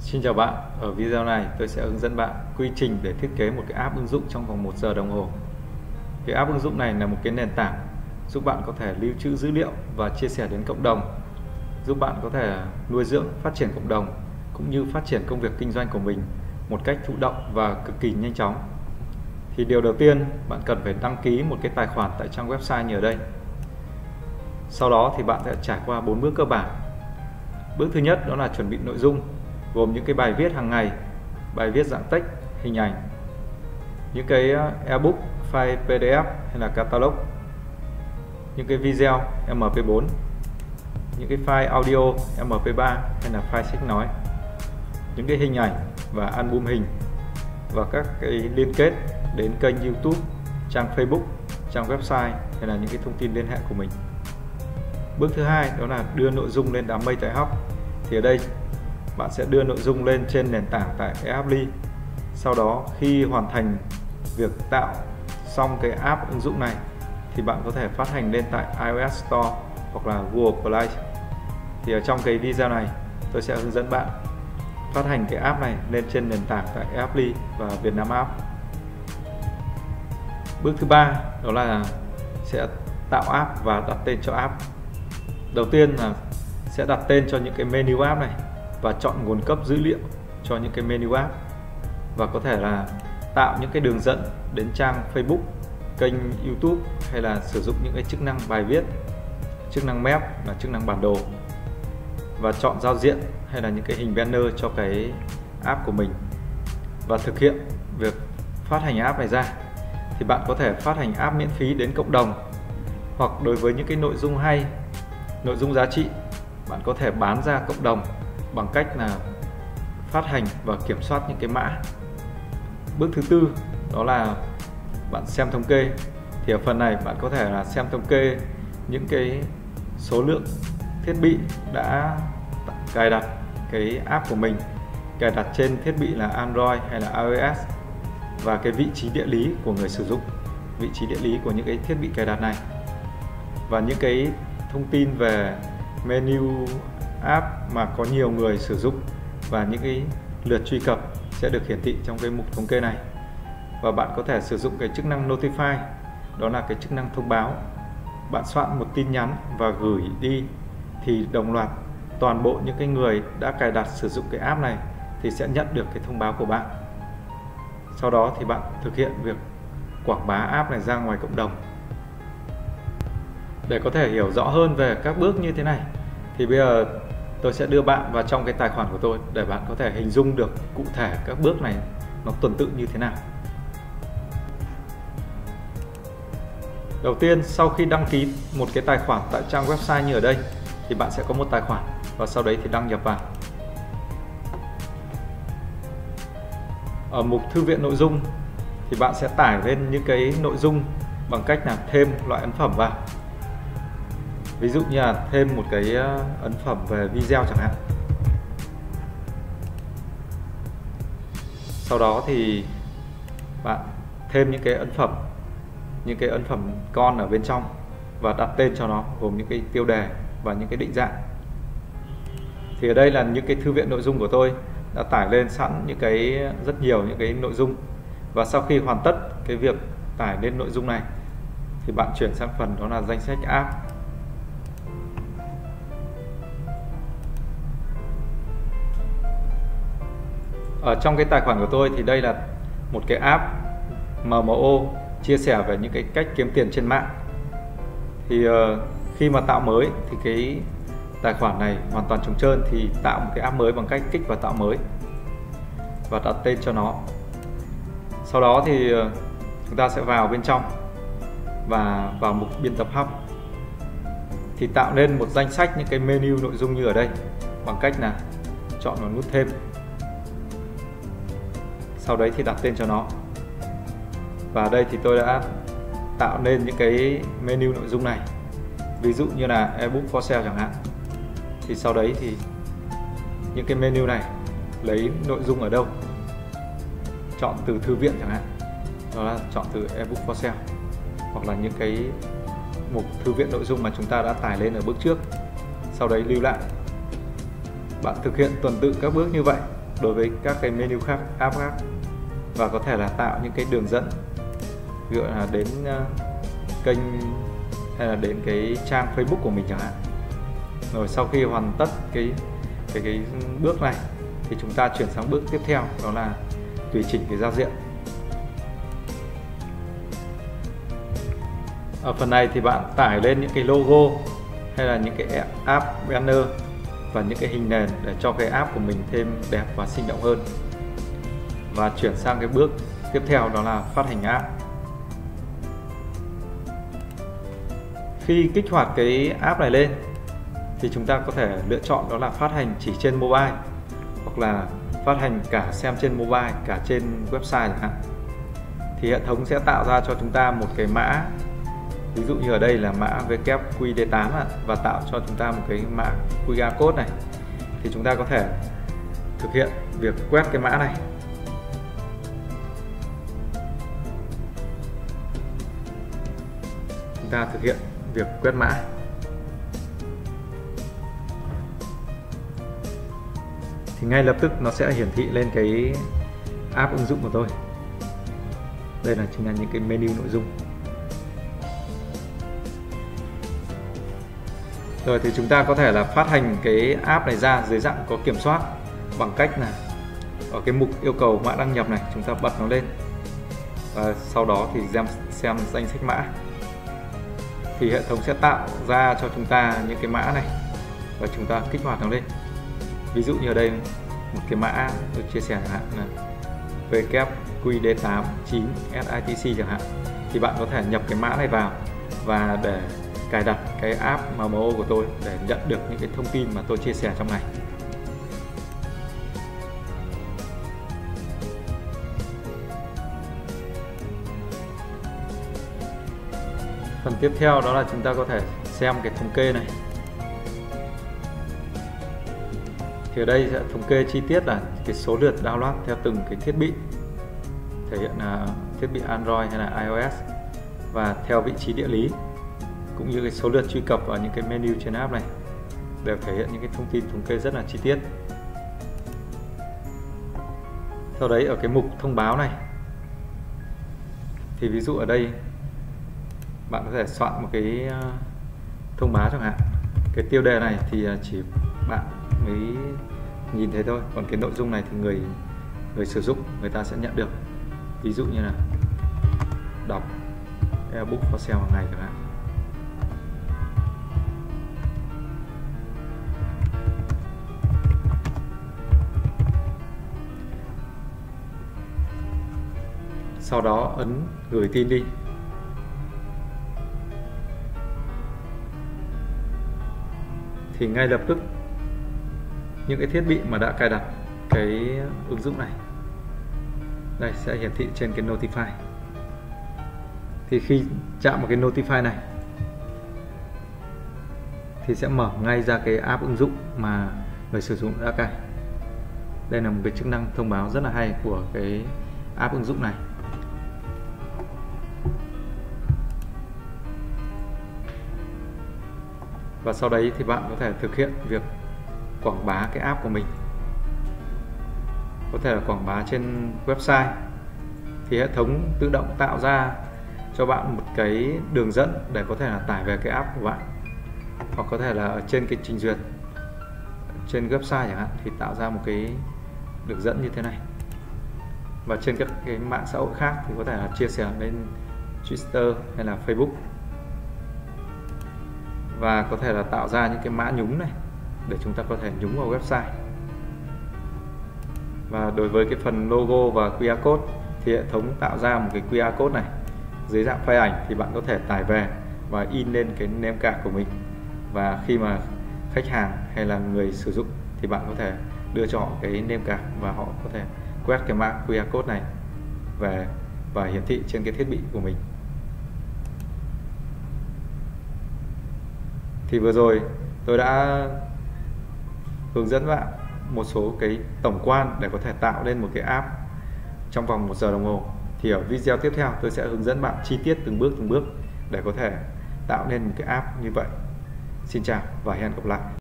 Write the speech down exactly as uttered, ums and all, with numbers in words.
Xin chào bạn, ở video này tôi sẽ hướng dẫn bạn quy trình để thiết kế một cái app ứng dụng trong vòng một giờ đồng hồ. Cái app ứng dụng này là một cái nền tảng giúp bạn có thể lưu trữ dữ liệu và chia sẻ đến cộng đồng, giúp bạn có thể nuôi dưỡng, phát triển cộng đồng cũng như phát triển công việc kinh doanh của mình một cách thụ động và cực kỳ nhanh chóng. Thì điều đầu tiên bạn cần phải đăng ký một cái tài khoản tại trang website như ở đây. Sau đó thì bạn sẽ trải qua bốn bước cơ bản. Bước thứ nhất đó là chuẩn bị nội dung, gồm những cái bài viết hàng ngày, bài viết dạng text, hình ảnh, những cái ebook, file pê đê ép hay là catalog, những cái video em pê bốn, những cái file audio em pê ba hay là file sách nói, những cái hình ảnh và album hình và các cái liên kết đến kênh YouTube, trang Facebook, trang website hay là những cái thông tin liên hệ của mình. Bước thứ hai đó là đưa nội dung lên đám mây tại Hub. Thì ở đây bạn sẽ đưa nội dung lên trên nền tảng tại Apply. Sau đó khi hoàn thành việc tạo xong cái app ứng dụng này thì bạn có thể phát hành lên tại iOS Store hoặc là Google Play. Thì ở trong cái video này tôi sẽ hướng dẫn bạn phát hành cái app này lên trên nền tảng tại Apply và Vietnam App. Bước thứ ba đó là sẽ tạo app và đặt tên cho app. Đầu tiên là sẽ đặt tên cho những cái menu app này và chọn nguồn cấp dữ liệu cho những cái menu app, và có thể là tạo những cái đường dẫn đến trang Facebook, kênh YouTube hay là sử dụng những cái chức năng bài viết, chức năng map là chức năng bản đồ, và chọn giao diện hay là những cái hình banner cho cái app của mình. Và thực hiện việc phát hành app này ra thì bạn có thể phát hành app miễn phí đến cộng đồng, hoặc đối với những cái nội dung hay, nội dung giá trị, bạn có thể bán ra cộng đồng bằng cách là phát hành và kiểm soát những cái mã. Bước thứ tư đó là bạn xem thống kê. Thì ở phần này bạn có thể là xem thống kê những cái số lượng thiết bị đã cài đặt cái app của mình, cài đặt trên thiết bị là Android hay là iOS, và cái vị trí địa lý của người sử dụng, vị trí địa lý của những cái thiết bị cài đặt này, và những cái thông tin về menu app mà có nhiều người sử dụng và những cái lượt truy cập sẽ được hiển thị trong cái mục thống kê này. Và bạn có thể sử dụng cái chức năng Notify, đó là cái chức năng thông báo. Bạn soạn một tin nhắn và gửi đi thì đồng loạt toàn bộ những cái người đã cài đặt sử dụng cái app này thì sẽ nhận được cái thông báo của bạn. Sau đó thì bạn thực hiện việc quảng bá app này ra ngoài cộng đồng. Để có thể hiểu rõ hơn về các bước như thế này thì bây giờ tôi sẽ đưa bạn vào trong cái tài khoản của tôi để bạn có thể hình dung được cụ thể các bước này nó tuần tự như thế nào. Đầu tiên, sau khi đăng ký một cái tài khoản tại trang website như ở đây thì bạn sẽ có một tài khoản, và sau đấy thì đăng nhập vào. Ở mục thư viện nội dung thì bạn sẽ tải lên những cái nội dung bằng cách là thêm loại ấn phẩm vào. Ví dụ như là thêm một cái ấn phẩm về video chẳng hạn. Sau đó thì bạn thêm những cái ấn phẩm, những cái ấn phẩm con ở bên trong và đặt tên cho nó, gồm những cái tiêu đề và những cái định dạng. Thì ở đây là những cái thư viện nội dung của tôi đã tải lên sẵn những cái rất nhiều những cái nội dung, và sau khi hoàn tất cái việc tải lên nội dung này thì bạn chuyển sang phần đó là danh sách app. Ở trong cái tài khoản của tôi thì đây là một cái app em em o chia sẻ về những cái cách kiếm tiền trên mạng. Thì uh, khi mà tạo mới thì cái tài khoản này hoàn toàn trống trơn, thì tạo một cái app mới bằng cách kích vào tạo mới và đặt tên cho nó. Sau đó thì uh, chúng ta sẽ vào bên trong và vào mục biên tập Hub thì tạo nên một danh sách những cái menu nội dung như ở đây bằng cách là chọn vào nút thêm. Sau đấy thì đặt tên cho nó. Và đây thì tôi đã tạo nên những cái menu nội dung này. Ví dụ như là ebook for sale chẳng hạn. Thì sau đấy thì những cái menu này lấy nội dung ở đâu. Chọn từ thư viện chẳng hạn. Đó là chọn từ ebook for sale. Hoặc là những cái mục thư viện nội dung mà chúng ta đã tải lên ở bước trước. Sau đấy lưu lại. Bạn thực hiện tuần tự các bước như vậy đối với các cái menu khác, app khác, và có thể là tạo những cái đường dẫn, ví dụ là đến kênh hay là đến cái trang Facebook của mình chẳng hạn. Rồi sau khi hoàn tất cái cái cái bước này thì chúng ta chuyển sang bước tiếp theo, đó là tùy chỉnh cái giao diện. Ở phần này thì bạn tải lên những cái logo hay là những cái app banner và những cái hình nền để cho cái app của mình thêm đẹp và sinh động hơn. Và chuyển sang cái bước tiếp theo, đó là phát hành app. Khi kích hoạt cái app này lên thì chúng ta có thể lựa chọn đó là phát hành chỉ trên mobile, hoặc là phát hành cả xem trên mobile, cả trên website chẳng hạn. Thì hệ thống sẽ tạo ra cho chúng ta một cái mã, ví dụ như ở đây là mã W Q D tám và tạo cho chúng ta một cái mã Q R code này. Thì chúng ta có thể thực hiện việc quét cái mã này. Chúng ta thực hiện việc quét mã. Thì ngay lập tức nó sẽ hiển thị lên cái app ứng dụng của tôi. Đây là chính là những cái menu nội dung. Rồi thì chúng ta có thể là phát hành cái app này ra dưới dạng có kiểm soát bằng cách là ở cái mục yêu cầu mã đăng nhập này, chúng ta bật nó lên và sau đó thì xem, xem danh sách mã. Thì hệ thống sẽ tạo ra cho chúng ta những cái mã này và chúng ta kích hoạt nó lên. Ví dụ như ở đây một cái mã tôi chia sẻ chẳng hạn là W Q D tám chín S I T C chẳng hạn, thì bạn có thể nhập cái mã này vào và để cài đặt cái app em em o của tôi để nhận được những cái thông tin mà tôi chia sẻ trong này. Phần tiếp theo đó là chúng ta có thể xem cái thống kê này. Thì ở đây sẽ thống kê chi tiết là cái số lượt download theo từng cái thiết bị, thể hiện là thiết bị Android hay là iOS, và theo vị trí địa lý, cũng như cái số lượt truy cập vào những cái menu trên app này, đều thể hiện những cái thông tin thống kê rất là chi tiết. Sau đấy ở cái mục thông báo này, thì ví dụ ở đây bạn có thể soạn một cái thông báo chẳng hạn. Cái tiêu đề này thì chỉ bạn mới nhìn thấy thôi, còn cái nội dung này thì người người sử dụng người ta sẽ nhận được. Ví dụ như là đọc ebook for sale hàng ngày chẳng hạn. Sau đó ấn gửi tin đi. Thì ngay lập tức những cái thiết bị mà đã cài đặt cái ứng dụng này đây sẽ hiển thị trên cái notify. Thì khi chạm vào cái notify này thì sẽ mở ngay ra cái app ứng dụng mà người sử dụng đã cài. Đây là một cái chức năng thông báo rất là hay của cái app ứng dụng này. Và sau đấy thì bạn có thể thực hiện việc quảng bá cái app của mình. Có thể là quảng bá trên website, thì hệ thống tự động tạo ra cho bạn một cái đường dẫn để có thể là tải về cái app của bạn. Hoặc có thể là ở trên cái trình duyệt trên website chẳng hạn, thì tạo ra một cái đường dẫn như thế này. Và trên các cái mạng xã hội khác thì có thể là chia sẻ lên Twitter hay là Facebook. Và có thể là tạo ra những cái mã nhúng này để chúng ta có thể nhúng vào website. Và đối với cái phần logo và Q R code thì hệ thống tạo ra một cái Q R code này dưới dạng file ảnh, thì bạn có thể tải về và in lên cái name card của mình. Và khi mà khách hàng hay là người sử dụng thì bạn có thể đưa cho họ cái name card và họ có thể quét cái mã Q R code này về và hiển thị trên cái thiết bị của mình. Thì vừa rồi tôi đã hướng dẫn bạn một số cái tổng quan để có thể tạo lên một cái app trong vòng một giờ đồng hồ. Thì ở video tiếp theo tôi sẽ hướng dẫn bạn chi tiết từng bước từng bước để có thể tạo nên một cái app như vậy. Xin chào và hẹn gặp lại.